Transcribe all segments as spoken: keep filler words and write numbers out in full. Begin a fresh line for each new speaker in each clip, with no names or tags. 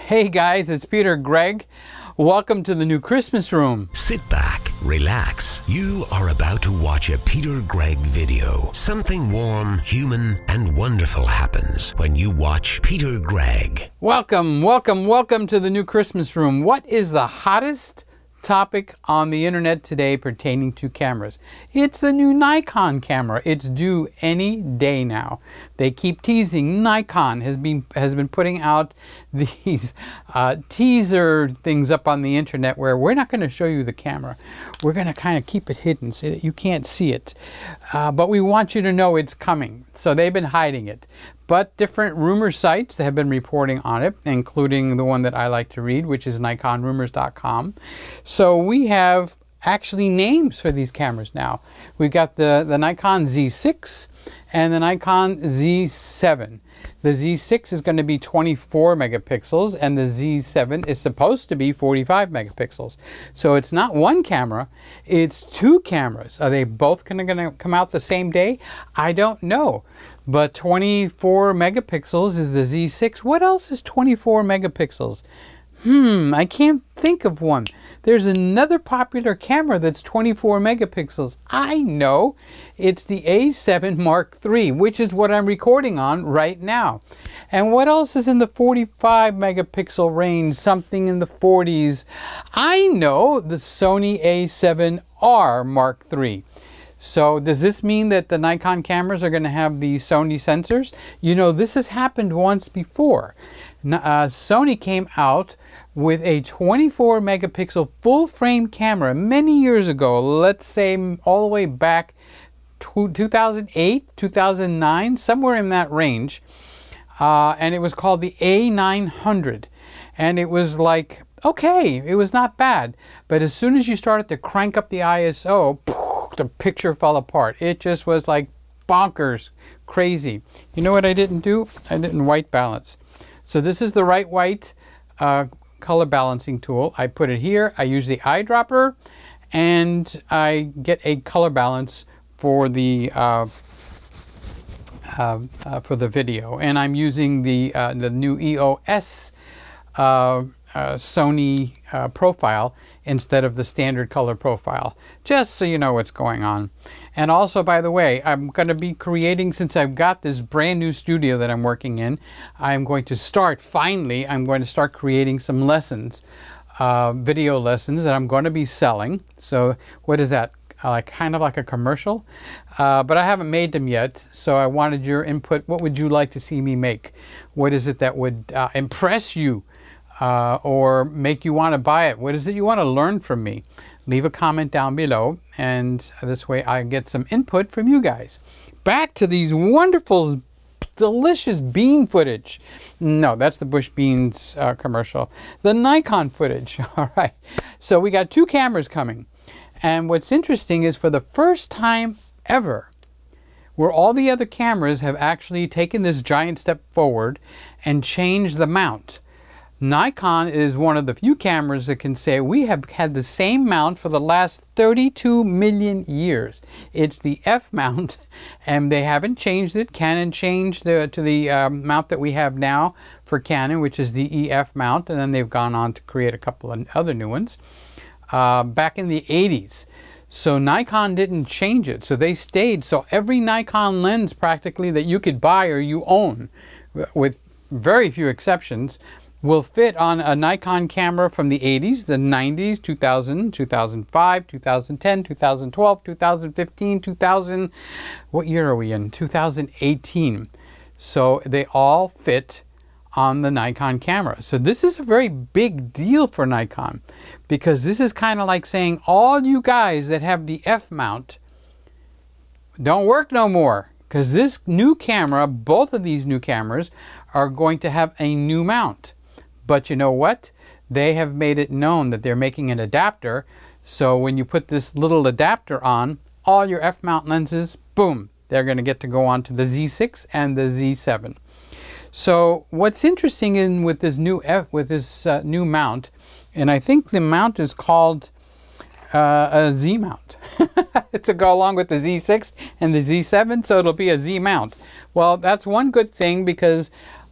Hey guys, it's Peter Gregg. Welcome to the new Christmas room.
Sit back, relax. You are about to watch a Peter Gregg video. Something warm, human, and wonderful happens when you watch Peter Gregg.
Welcome, welcome, welcome to the new Christmas room. What is the hottest topic on the internet today pertaining to cameras? It's the new Nikon camera. It's due any day now. They keep teasing. Nikon has been has been putting out these uh, teaser things up on the internet where we're not going to show you the camera. We're going to kind of keep it hidden so that you can't see it. Uh, but we want you to know it's coming. So they've been hiding it. But different rumor sites have been reporting on it, including the one that I like to read, which is Nikon Rumors dot com. So we have actually names for these cameras now. We've got the, the Nikon Z six and the Nikon Z seven. The Z six is going to be twenty-four megapixels and the Z seven is supposed to be forty-five megapixels. So it's not one camera, it's two cameras. Are they both going to come out the same day? I don't know. But twenty-four megapixels is the Z six. What else is twenty-four megapixels? Hmm, I can't think of one. There's another popular camera that's twenty-four megapixels. I know. It's the A seven Mark three, which is what I'm recording on right now. And what else is in the forty-five megapixel range? Something in the forties. I know, the Sony A seven R Mark three. So does this mean that the Nikon cameras are going to have the Sony sensors? You know, this has happened once before. Uh, Sony came out with a twenty-four megapixel full frame camera many years ago, let's say all the way back to two thousand eight, two thousand nine, somewhere in that range. Uh, and it was called the A nine hundred. And it was like, okay, it was not bad. But as soon as you started to crank up the I S O, the picture fell apart. It just was like bonkers, crazy. You know what I didn't do? I didn't white balance. So this is the right white uh, color balancing tool. I put it here. I use the eyedropper, and I get a color balance for the uh, uh, uh, for the video. And I'm using the uh, the new E O S uh, uh, Sony uh, profile instead of the standard color profile, just so you know what's going on. And also, by the way, I'm going to be creating, since I've got this brand new studio that I'm working in, I'm going to start, finally, I'm going to start creating some lessons, uh, video lessons that I'm going to be selling. So what is that? Uh, like kind of like a commercial? Uh, but I haven't made them yet, so I wanted your input. What would you like to see me make? What is it that would uh, impress you uh, or make you want to buy it? What is it you want to learn from me? Leave a comment down below, and this way I get some input from you guys. Back to these wonderful, delicious bean footage. No, that's the Bush Beans uh, commercial. The Nikon footage. All right. So we got two cameras coming. And what's interesting is, for the first time ever, where all the other cameras have actually taken this giant step forward and changed the mount, Nikon is one of the few cameras that can say we have had the same mount for the last thirty-two million years. It's the F mount, and they haven't changed it. Canon changed the, to the um, mount that we have now for Canon, which is the E F mount, and then they've gone on to create a couple of other new ones uh, back in the eighties. So Nikon didn't change it, so they stayed. So every Nikon lens practically that you could buy or you own, with very few exceptions, will fit on a Nikon camera from the eighties, the nineties, two thousand, two thousand five, two thousand ten, two thousand twelve, two thousand fifteen, two thousand, what year are we in? two thousand eighteen. So they all fit on the Nikon camera. So this is a very big deal for Nikon, because this is kind of like saying all you guys that have the F mount don't work no more, because this new camera, both of these new cameras, are going to have a new mount. But you know what? They have made it known that they're making an adapter. So when you put this little adapter on, all your F mount lenses, boom, they're going to get to go on to the Z six and the Z seven. So what's interesting in with this new F, with this uh, new mount, and I think the mount is called uh, a Z mount to go along with the Z six and the Z seven, so it'll be a Z mount. Well, that's one good thing, because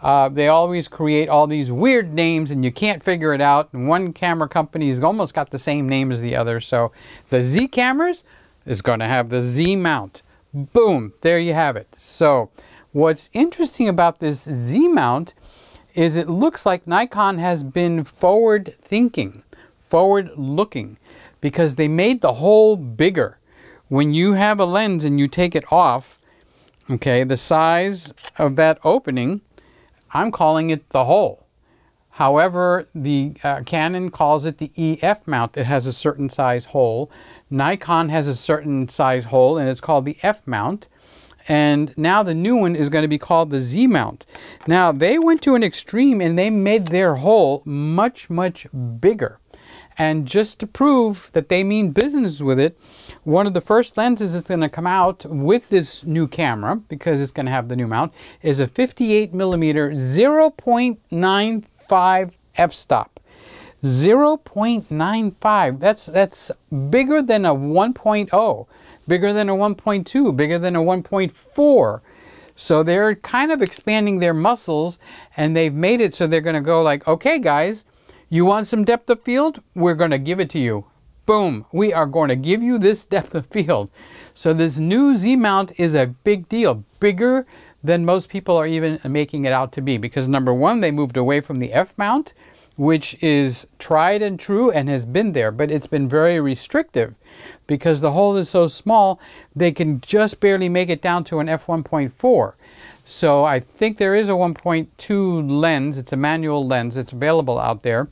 Uh, they always create all these weird names and you can't figure it out. And one camera company has almost got the same name as the other. So the Z cameras is going to have the Z mount. Boom, there you have it. So what's interesting about this Z mount is it looks like Nikon has been forward thinking, forward looking, because they made the hole bigger. When you have a lens and you take it off, okay, the size of that opening, I'm calling it the hole. However, the uh, Canon calls it the E F mount. It has a certain size hole. Nikon has a certain size hole, and it's called the F mount. And now the new one is going to be called the Z mount. Now, they went to an extreme and they made their hole much, much bigger. And just to prove that they mean business with it, one of the first lenses that's going to come out with this new camera, because it's going to have the new mount, is a fifty-eight millimeter zero point nine five f-stop. zero point nine five. That's, that's bigger than a one point oh, bigger than a one point two, bigger than a one point four. So they're kind of expanding their muscles, and they've made it so they're going to go like, okay, guys, you want some depth of field? We're going to give it to you. Boom. We are going to give you this depth of field. So this new Z mount is a big deal. Bigger than most people are even making it out to be. Because number one, they moved away from the F mount, which is tried and true and has been there. But it's been very restrictive. Because the hole is so small, they can just barely make it down to an f one point four. So I think there is a one point two lens. It's a manual lens. It's available out there.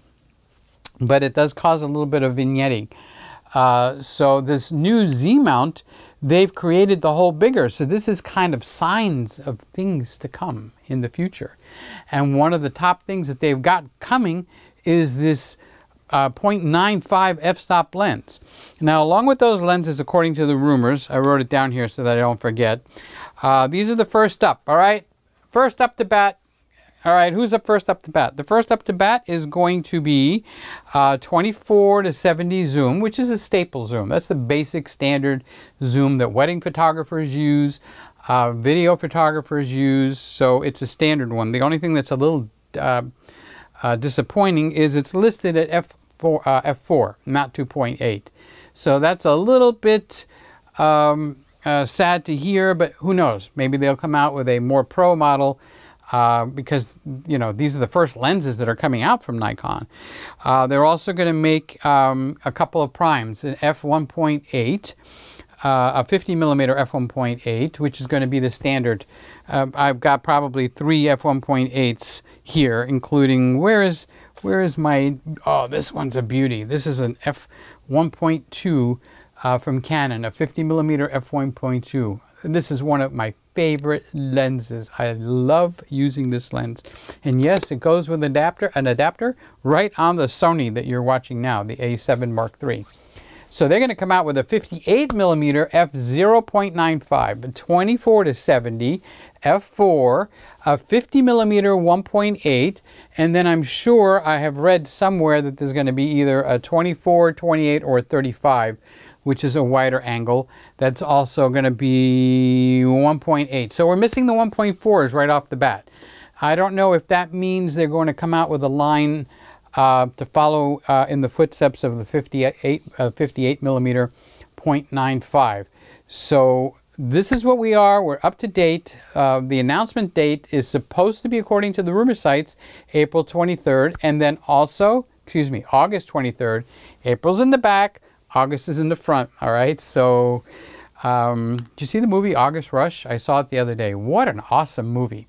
But it does cause a little bit of vignetting. Uh, so this new Z mount, they've created the hole bigger. So this is kind of signs of things to come in the future. And one of the top things that they've got coming is this uh, zero point nine five f-stop lens. Now, along with those lenses, according to the rumors, I wrote it down here so that I don't forget. Uh, these are the first up, all right? First up to bat. All right, who's the first up to bat? The first up to bat is going to be uh, twenty-four to seventy zoom, which is a staple zoom. That's the basic standard zoom that wedding photographers use, uh, video photographers use. So it's a standard one. The only thing that's a little uh, uh, disappointing is it's listed at f four, uh, f four, not two point eight. So that's a little bit um, uh, sad to hear, but who knows? Maybe they'll come out with a more pro model. Uh, because, you know, these are the first lenses that are coming out from Nikon. Uh, they're also going to make um, a couple of primes, an f one point eight, uh, a fifty millimeter f one point eight, which is going to be the standard. Uh, I've got probably three f one point eights here, including, where is, where is my, oh, this one's a beauty. This is an f one point two uh, from Canon, a fifty millimeter f one point two. This is one of my favorite lenses. I love using this lens. And yes, it goes with adapter, an adapter right on the Sony that you're watching now, the A seven Mark three. So they're going to come out with a fifty-eight millimeter f zero point nine five, a twenty-four to seventy, f four, a fifty millimeter one point eight, and then I'm sure I have read somewhere that there's going to be either a twenty-four, twenty-eight, or thirty-five, which is a wider angle. That's also going to be one point eight. So we're missing the one point fours right off the bat. I don't know if that means they're going to come out with a line uh, to follow uh, in the footsteps of the fifty-eight, uh, fifty-eight millimeter zero point nine five. So this is what we are. We're up to date. Uh, the announcement date is supposed to be, according to the rumor sites, April twenty-third, and then also, excuse me, August twenty-third. April's in the back. August is in the front, all right? So, um, did you see the movie August Rush? I saw it the other day. What an awesome movie.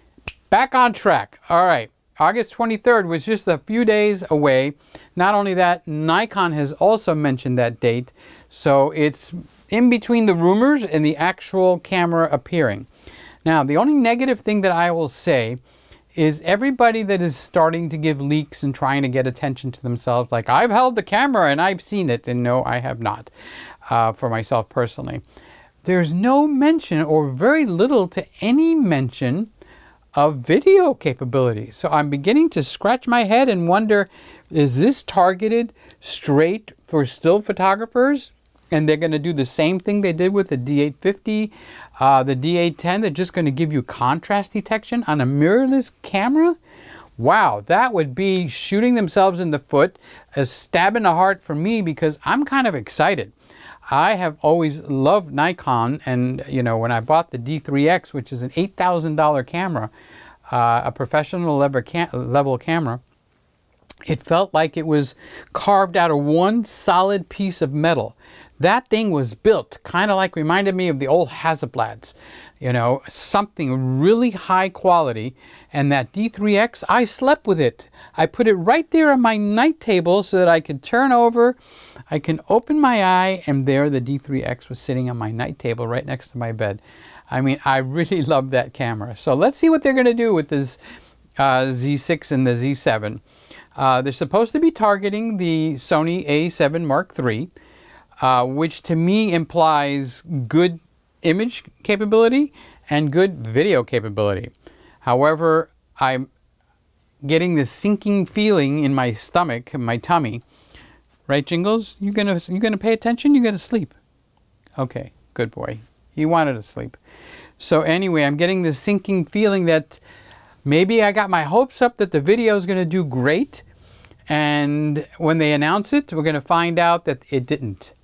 Back on track. All right, August twenty-third was just a few days away. Not only that, Nikon has also mentioned that date. So it's in between the rumors and the actual camera appearing. Now, the only negative thing that I will say is everybody that is starting to give leaks and trying to get attention to themselves, like, I've held the camera and I've seen it, and no, I have not, uh, for myself personally. There's no mention, or very little to any mention, of video capability. So I'm beginning to scratch my head and wonder, is this targeted straight for still photographers? and they're going to do the same thing they did with the D eight fifty, uh, the D eight ten. They're just going to give you contrast detection on a mirrorless camera. Wow, that would be shooting themselves in the foot, a stab in the heart for me, because I'm kind of excited. I have always loved Nikon, and you know, when I bought the D three X, which is an eight thousand dollar camera, uh, a professional level, cam level camera, it felt like it was carved out of one solid piece of metal. That thing was built, kind of like reminded me of the old Hasselblads, you know, something really high quality. And that D three X, I slept with it. I put it right there on my night table so that I could turn over, I can open my eye, and there the D three X was sitting on my night table right next to my bed. I mean, I really love that camera. So let's see what they're going to do with this uh, Z six and the Z seven. Uh, they're supposed to be targeting the Sony A seven Mark three, uh, which to me implies good image capability and good video capability. However, I'm getting this sinking feeling in my stomach, my tummy. Right, Jingles? You gonna you gonna pay attention? You gonna sleep? Okay, good boy. He wanted to sleep. So anyway, I'm getting this sinking feeling that maybe I got my hopes up that the video is gonna do great, and when they announce it, we're gonna find out that it didn't.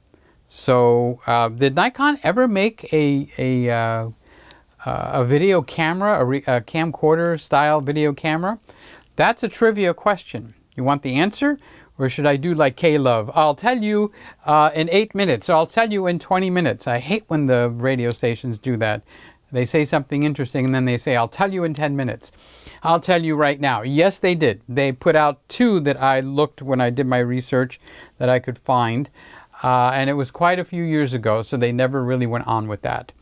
So, uh, did Nikon ever make a a uh, uh, a video camera, a, re a camcorder style video camera? That's a trivia question. You want the answer? Or should I do like K-Love? I'll tell you uh, in eight minutes, or I'll tell you in twenty minutes. I hate when the radio stations do that. They say something interesting and then they say, I'll tell you in ten minutes. I'll tell you right now. Yes, they did. They put out two that I looked when I did my research that I could find. Uh, and it was quite a few years ago, so they never really went on with that.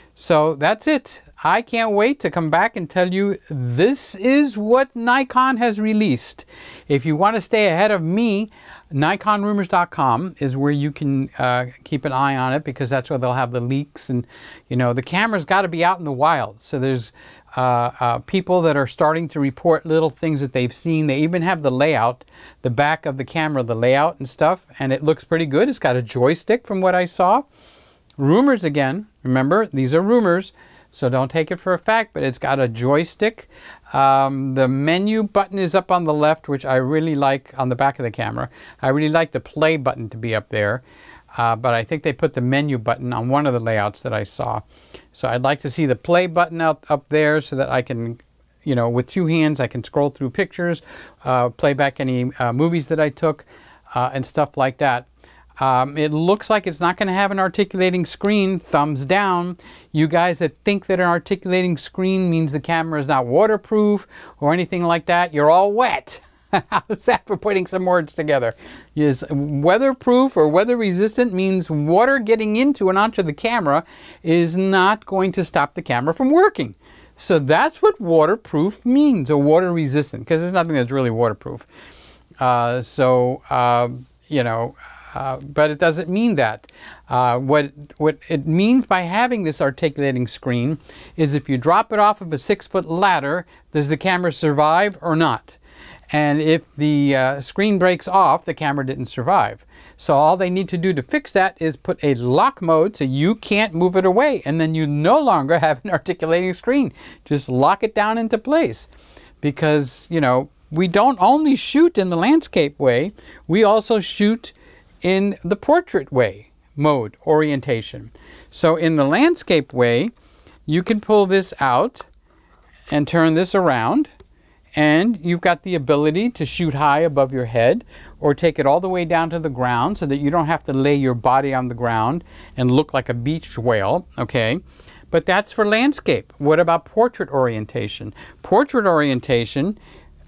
So that's it. I can't wait to come back and tell you this is what Nikon has released. If you want to stay ahead of me, Nikon Rumors dot com is where you can uh, keep an eye on it, because that's where they'll have the leaks. And, you know, the camera's got to be out in the wild. So there's uh, uh, people that are starting to report little things that they've seen. They even have the layout, the back of the camera, the layout and stuff. And it looks pretty good. It's got a joystick from what I saw. Rumors again. Remember, these are rumors. So don't take it for a fact, but it's got a joystick. Um, the menu button is up on the left, which I really like on the back of the camera. I really like the play button to be up there. Uh, but I think they put the menu button on one of the layouts that I saw. So I'd like to see the play button out up there so that I can, you know, with two hands, I can scroll through pictures, uh, play back any uh, movies that I took, uh, and stuff like that. Um, it looks like it's not going to have an articulating screen. Thumbs down. You guys that think that an articulating screen means the camera is not waterproof or anything like that, you're all wet. How's that for putting some words together? Yes, weatherproof or weather resistant means water getting into and onto the camera is not going to stop the camera from working. So that's what waterproof means, or water resistant, because there's nothing that's really waterproof. Uh, so, uh, you know, Uh, but it doesn't mean that. Uh, what, what it means by having this articulating screen is if you drop it off of a six-foot ladder, does the camera survive or not? And if the uh, screen breaks off, the camera didn't survive. So all they need to do to fix that is put a lock mode so you can't move it away, and then you no longer have an articulating screen. Just lock it down into place. Because, you know, we don't only shoot in the landscape way, we also shoot in the portrait way mode orientation. So in the landscape way, you can pull this out and turn this around, and you've got the ability to shoot high above your head or take it all the way down to the ground so that you don't have to lay your body on the ground and look like a beach whale, okay? But that's for landscape. What about portrait orientation? Portrait orientation,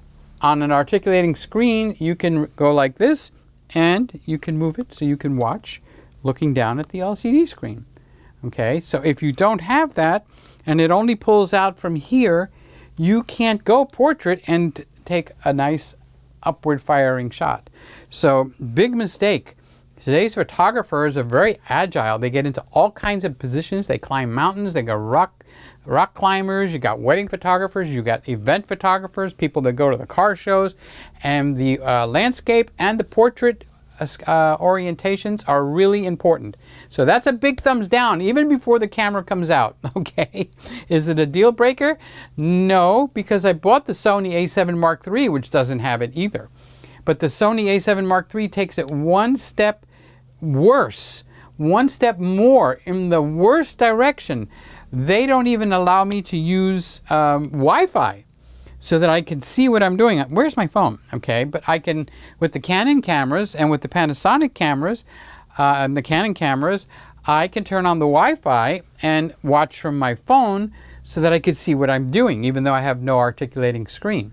on an articulating screen, you can go like this, and you can move it so you can watch looking down at the L C D screen. Okay, so if you don't have that and it only pulls out from here, you can't go portrait and take a nice upward firing shot. So big mistake. Today's photographers are very agile. They get into all kinds of positions. They climb mountains. They go rock rock climbers. You got wedding photographers. You got event photographers, people that go to the car shows, and the uh, landscape and the portrait uh, orientations are really important. So that's a big thumbs down, even before the camera comes out, okay? Is it a deal breaker? No, because I bought the Sony A seven Mark three, which doesn't have it either. But the Sony A seven Mark three takes it one step worse, one step more in the worst direction. They don't even allow me to use um, Wi-Fi so that I can see what I'm doing. Where's my phone? Okay, but I can, with the Canon cameras and with the Panasonic cameras, uh, and the Canon cameras, I can turn on the Wi-Fi and watch from my phone so that I can see what I'm doing, even though I have no articulating screen.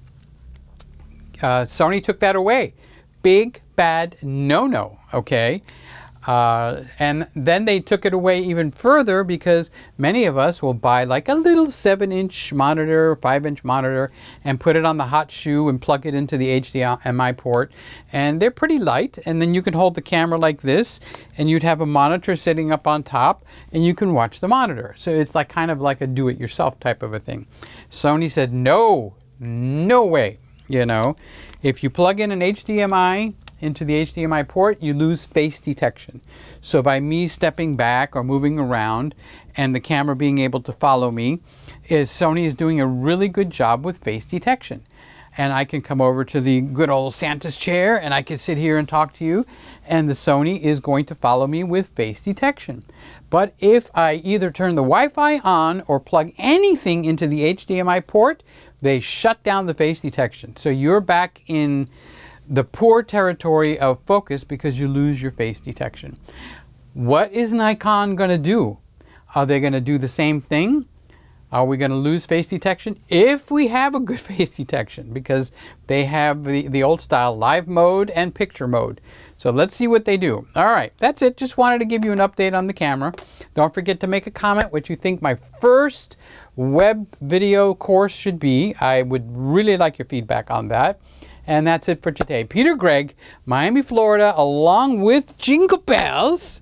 Uh, Sony took that away. Big, bad no-no, okay? Uh, and then they took it away even further because many of us will buy like a little seven inch monitor, five inch monitor, and put it on the hot shoe and plug it into the H D M I port. And they're pretty light, and then you can hold the camera like this, and you'd have a monitor sitting up on top, and you can watch the monitor. So it's like kind of like a do-it-yourself type of a thing. Sony said, no, no way, you know. If you plug in an H D M I into the H D M I port, you lose face detection. So by me stepping back or moving around and the camera being able to follow me, is Sony is doing a really good job with face detection. And I can come over to the good old Santa's chair and I can sit here and talk to you, and the Sony is going to follow me with face detection. But if I either turn the Wi-Fi on or plug anything into the H D M I port, they shut down the face detection. So you're back in the poor territory of focus because you lose your face detection. What is Nikon going to do? Are they going to do the same thing? Are we going to lose face detection? If we have a good face detection, because they have the, the old style live mode and picture mode. So let's see what they do. All right, that's it. Just wanted to give you an update on the camera. Don't forget to make a comment what you think my first web video course should be. I would really like your feedback on that. And that's it for today. Peter Gregg, Miami, Florida, along with Jingle Bells.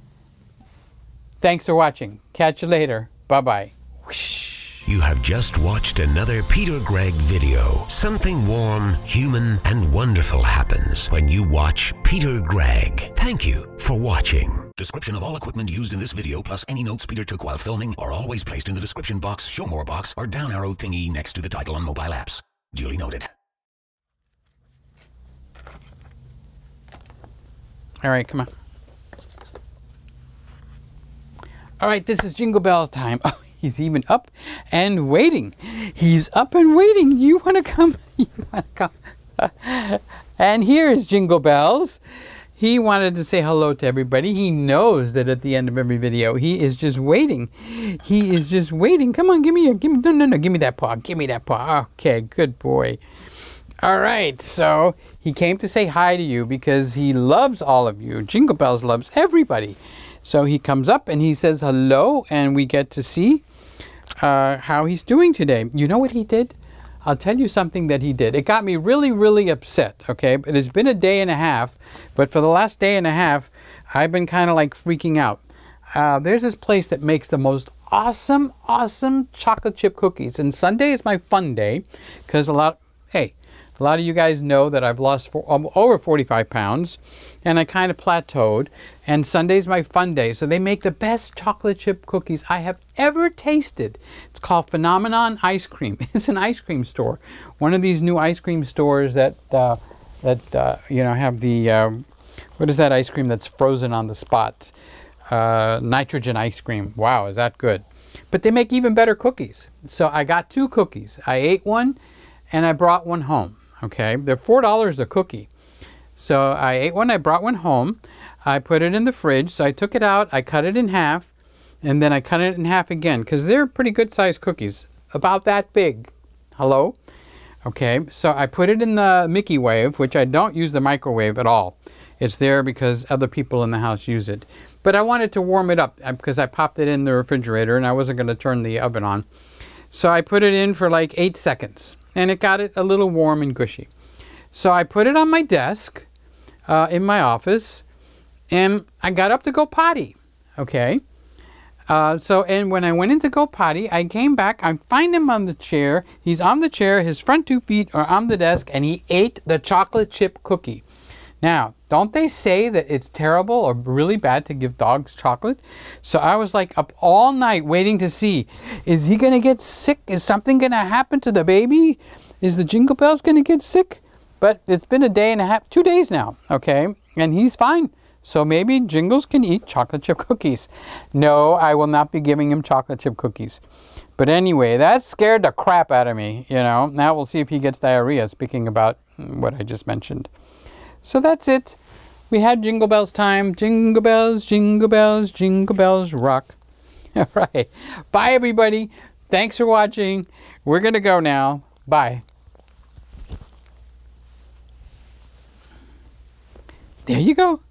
Thanks for watching. Catch you later. Bye-bye.
You have just watched another Peter Gregg video. Something warm, human, and wonderful happens when you watch Peter Gregg. Thank you for watching. Description of all equipment used in this video, plus any notes Peter took while filming, are always placed in the description box, show more box, or down arrow thingy next to the title on mobile apps. Duly noted.
All right, come on. All right, this is Jingle Bell time. Oh, he's even up and waiting. He's up and waiting. You want to come? You want to come? And here's Jingle Bells. He wanted to say hello to everybody. He knows that at the end of every video, he is just waiting. He is just waiting. Come on, give me a, give me, no, no, no, give me that paw. Give me that paw. Okay, good boy. All right, so he came to say hi to you because he loves all of you. Jingle Bells loves everybody. So he comes up and he says hello, and we get to see uh, how he's doing today. You know what he did? I'll tell you something that he did. It got me really, really upset, okay? It has been a day and a half, but for the last day and a half, I've been kind of like freaking out. Uh, there's this place that makes the most awesome, awesome chocolate chip cookies. And Sunday is my fun day because a lot, hey, a lot of you guys know that I've lost for, um, over forty-five pounds, and I kind of plateaued, and Sunday's my fun day. So they make the best chocolate chip cookies I have ever tasted. It's called Phenomenon Ice Cream. It's an ice cream store. One of these new ice cream stores that, uh, that uh, you know, have the, uh, what is that ice cream that's frozen on the spot? Uh, nitrogen ice cream. Wow, is that good? But they make even better cookies. So I got two cookies. I ate one, and I brought one home. Okay, they're four dollars a cookie. So I ate one, I brought one home, I put it in the fridge, so I took it out, I cut it in half, and then I cut it in half again, because they're pretty good sized cookies, about that big. Hello? Okay, so I put it in the Mickey Wave, which I don't use the microwave at all. It's there because other people in the house use it. But I wanted to warm it up, because I popped it in the refrigerator, and I wasn't going to turn the oven on. So I put it in for like eight seconds. And it got it a little warm and gushy. So I put it on my desk uh, in my office, and I got up to go potty. Okay. Uh, so, and when I went in to go potty, I came back, I find him on the chair. He's on the chair, his front two feet are on the desk, and he ate the chocolate chip cookie. Now, don't they say that it's terrible or really bad to give dogs chocolate? So I was like up all night waiting to see, is he going to get sick? Is something going to happen to the baby? Is the Jingle Bells going to get sick? But it's been a day and a half, two days now, okay? And he's fine. So maybe Jingles can eat chocolate chip cookies. No, I will not be giving him chocolate chip cookies. But anyway, that scared the crap out of me, you know. Now we'll see if he gets diarrhea, speaking about what I just mentioned. So that's it. We had Jingle Bells time. Jingle bells, jingle bells, jingle bells rock. All right. Bye, everybody. Thanks for watching. We're going to go now. Bye. There you go.